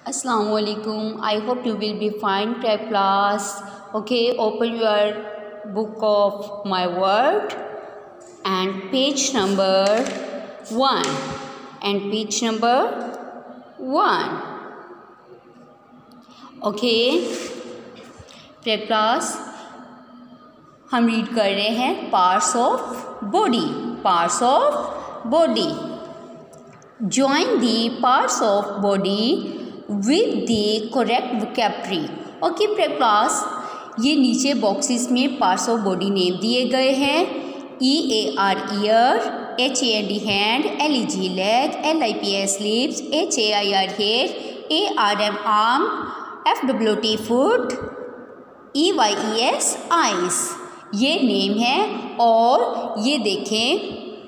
Assalamualaikum. I hope you will be fine, prep class. Okay, open your book of my word and page number 1 and page number 1. Okay, prep class हम read कर रहे हैं parts of body. Parts of body. Join the parts of body with the correct vocabulary. Okay prep class, ये नीचे boxes में parts of body name दिए गए हैं. EAR ear, HAND hand, LEG leg, LIPS lips, HAIR hair, ARM arm, FWT foot, EYES eyes. ये name है और ये देखें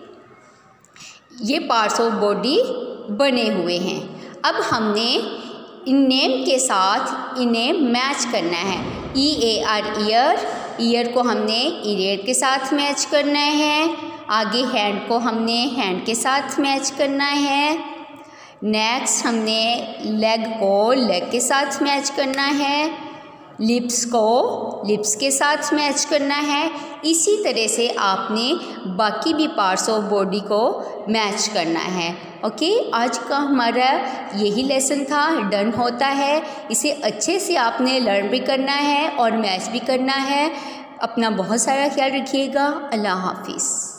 ये पार्ट्स ऑफ बॉडी बने हुए हैं. अब हमने इन नेम के साथ इन्हें मैच करना है. EAR ईयर, ईयर को हमने ईयर के साथ मैच करना है. आगे हैंड को हमने हैंड के साथ मैच करना है. नेक्स्ट हमने लेग को लेग के साथ मैच करना है. लिप्स को लिप्स के साथ मैच करना है. इसी तरह से आपने बाकी भी पार्ट्स ऑफ बॉडी को मैच करना है. ओके, आज का हमारा यही लेसन था. डन होता है. इसे अच्छे से आपने लर्न भी करना है और मैच भी करना है. अपना बहुत सारा ख्याल रखिएगा. अल्लाह हाफिज़.